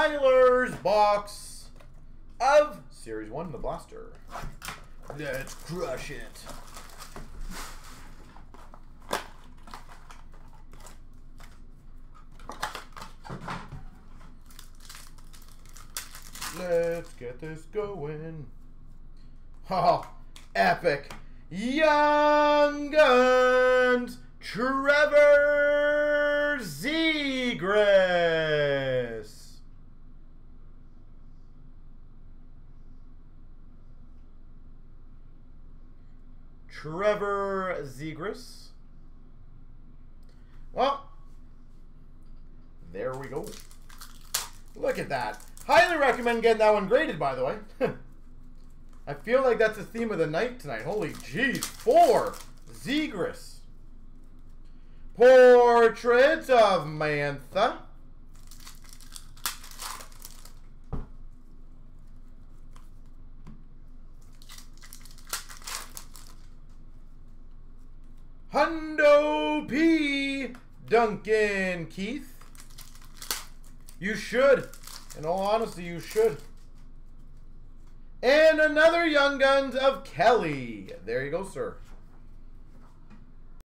Tyler's box of Series 1, the blaster. Let's crush it. Let's get this going. Oh, epic. Young Guns, Trevor Zegras. Trevor Zegras. Well, there we go. Look at that. Highly recommend getting that one graded, by the way. I feel like that's the theme of the night tonight. Holy jeez. 4 Zegras. Portrait of Mantha. Hundo P. Duncan Keith. You should. In all honesty, you should. And another Young Guns of Kelly. There you go, sir.